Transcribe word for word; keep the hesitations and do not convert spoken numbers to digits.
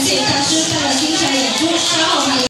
谢大师带来精彩演出，稍后还有。